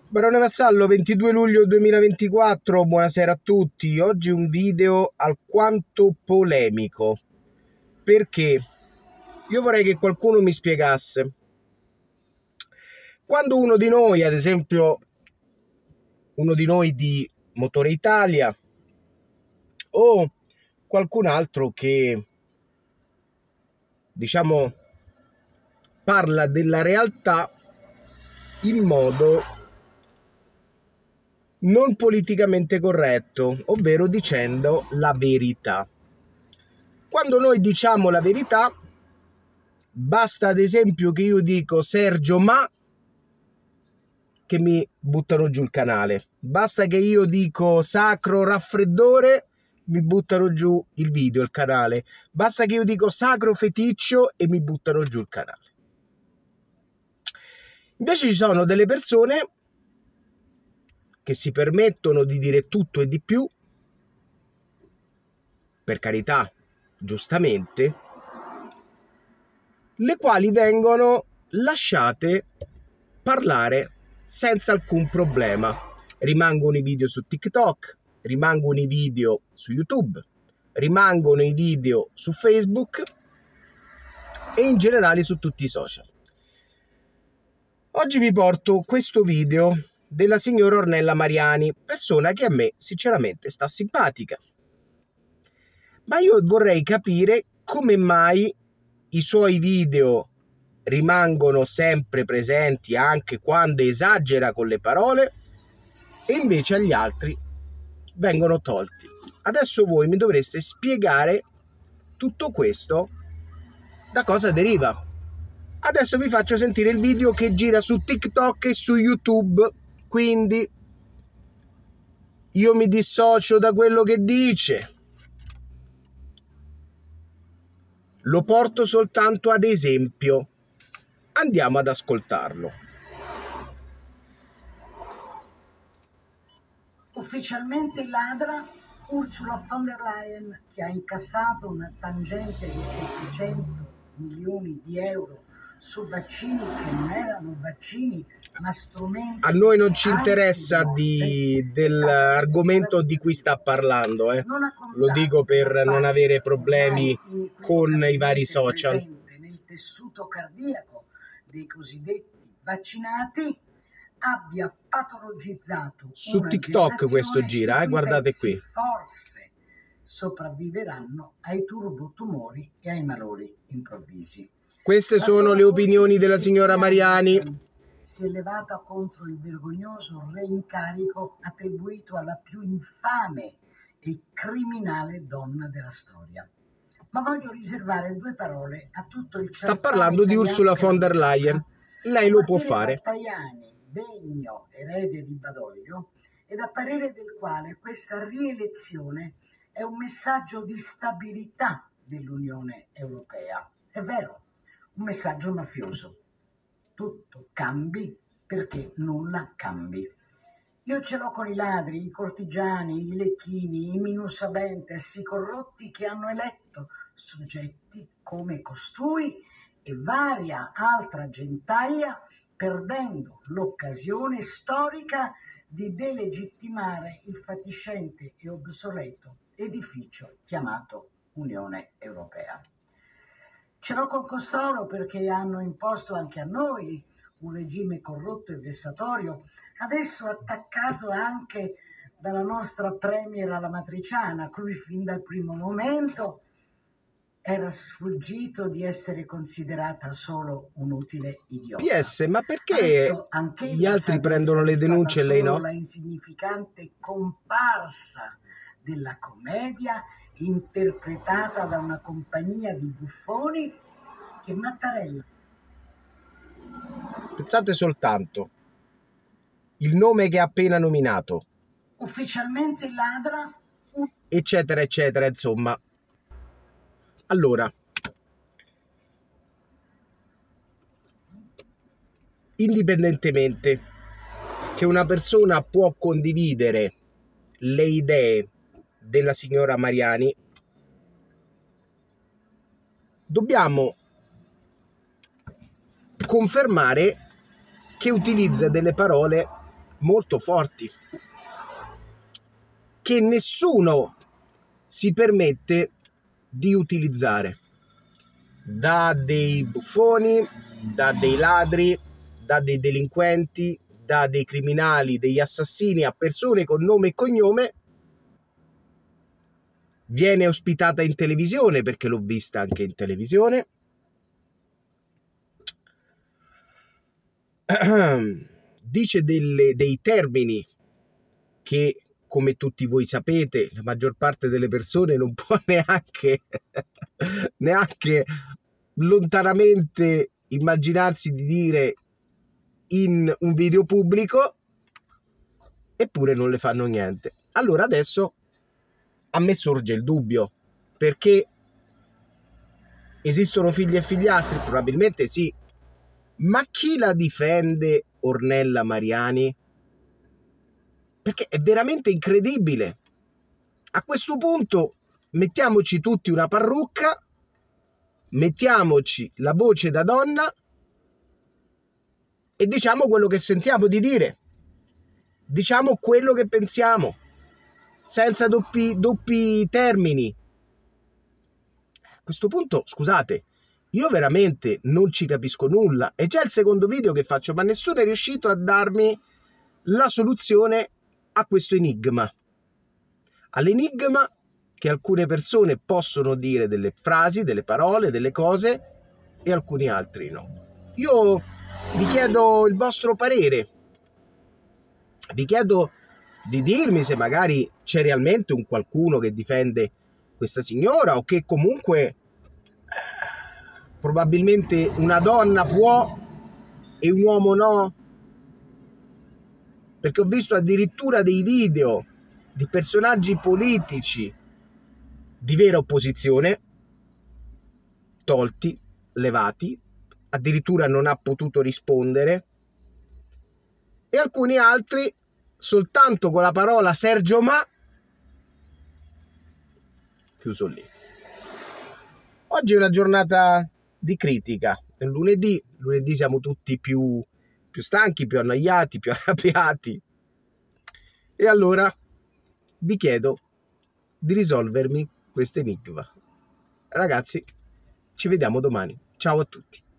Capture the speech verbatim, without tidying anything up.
Barone Vassallo, ventidue luglio duemilaventiquattro, buonasera a tutti. Oggi un video alquanto polemico, perché io vorrei che qualcuno mi spiegasse. Quando uno di noi, ad esempio uno di noi di Motore Italia o qualcun altro che, diciamo, parla della realtà in modo non politicamente corretto, ovvero dicendo la verità. Quando noi diciamo la verità, basta ad esempio che io dico Sergio ma, che mi buttano giù il canale. Basta che io dico sacro raffreddore, mi buttano giù il video, il canale. Basta che io dico sacro feticcio e mi buttano giù il canale. Invece ci sono delle persone che si permettono di dire tutto e di più, per carità, giustamente, le quali vengono lasciate parlare senza alcun problema. Rimangono i video su TikTok, rimangono i video su YouTube, rimangono i video su Facebook e in generale su tutti i social. Oggi vi porto questo video della signora Ornella Mariani, persona che a me sinceramente sta simpatica. Ma io vorrei capire come mai i suoi video rimangono sempre presenti anche quando esagera con le parole e invece agli altri vengono tolti. Adesso voi mi dovreste spiegare tutto questo da cosa deriva. Adesso vi faccio sentire il video che gira su TikTok e su YouTube. Quindi io mi dissocio da quello che dice, lo porto soltanto ad esempio. Andiamo ad ascoltarlo. Ufficialmente ladra Ursula von der Leyen, che ha incassato una tangente di settecento milioni di euro su vaccini che non erano vaccini ma strumenti. A noi non ci interessa di, dell'argomento di cui sta parlando, eh. Lo dico per non avere problemi con i vari social. Nel tessuto cardiaco dei cosiddetti vaccinati abbia patologizzato su TikTok questo gira, eh, guardate qui. Forse sopravviveranno ai turbotumori e ai malori improvvisi. Queste sono le opinioni della signora Mariani. Si è levata contro il vergognoso reincarico attribuito alla più infame e criminale donna della storia. Ma voglio riservare due parole a tutto il Sta parlando di Ursula von der Leyen. Lei lo può fare. Tajani, degno erede di Badoglio, ed a parere del quale questa rielezione è un messaggio di stabilità dell'Unione Europea. È vero, un messaggio mafioso. Tutto cambi perché nulla cambi. Io ce l'ho con i ladri, i cortigiani, i lecchini, i minusabentes, i corrotti che hanno eletto soggetti come costui e varia altra gentaglia, perdendo l'occasione storica di delegittimare il fatiscente e obsoleto edificio chiamato Unione Europea. Ce l'ho con costoro perché hanno imposto anche a noi un regime corrotto e vessatorio, adesso attaccato anche dalla nostra premier alla matriciana, cui fin dal primo momento era sfuggito di essere considerata solo un utile idiota. P S, ma perché gli altri prendono le denunce e lei no? La insignificante comparsa della commedia interpretata da una compagnia di buffoni che Mattarella. Pensate soltanto, il nome che ha appena nominato, ufficialmente ladra, eccetera eccetera, insomma. Allora, indipendentemente che una persona può condividere le idee della signora Mariani, dobbiamo confermare che utilizza delle parole molto forti che nessuno si permette di utilizzare, da dei buffoni, da dei ladri, da dei delinquenti, da dei criminali, degli assassini, a persone con nome e cognome. Viene ospitata in televisione, perché l'ho vista anche in televisione. Dice delle, dei termini che, come tutti voi sapete, la maggior parte delle persone non può neanche, neanche lontanamente immaginarsi di dire in un video pubblico, eppure non le fanno niente. Allora adesso a me sorge il dubbio, perché esistono figli e figliastri? Probabilmente sì, ma chi la difende Ornella Mariani? Perché è veramente incredibile. A questo punto mettiamoci tutti una parrucca, mettiamoci la voce da donna e diciamo quello che sentiamo di dire, diciamo quello che pensiamo, senza doppi, doppi termini. A questo punto, scusate, io veramente non ci capisco nulla. È già il secondo video che faccio, ma nessuno è riuscito a darmi la soluzione a questo enigma. All'enigma che alcune persone possono dire delle frasi, delle parole, delle cose e alcuni altri no. Io vi chiedo il vostro parere. Vi chiedo di dirmi se magari c'è realmente un qualcuno che difende questa signora, o che comunque probabilmente una donna può e un uomo no. Perché ho visto addirittura dei video di personaggi politici di vera opposizione tolti, levati, addirittura non ha potuto rispondere, e alcuni altri soltanto con la parola Sergio Ma, chiuso lì. Oggi è una giornata di critica, è lunedì, lunedì siamo tutti più, più stanchi, più annoiati, più arrabbiati, e allora vi chiedo di risolvermi questo enigma. Ragazzi, ci vediamo domani. Ciao a tutti.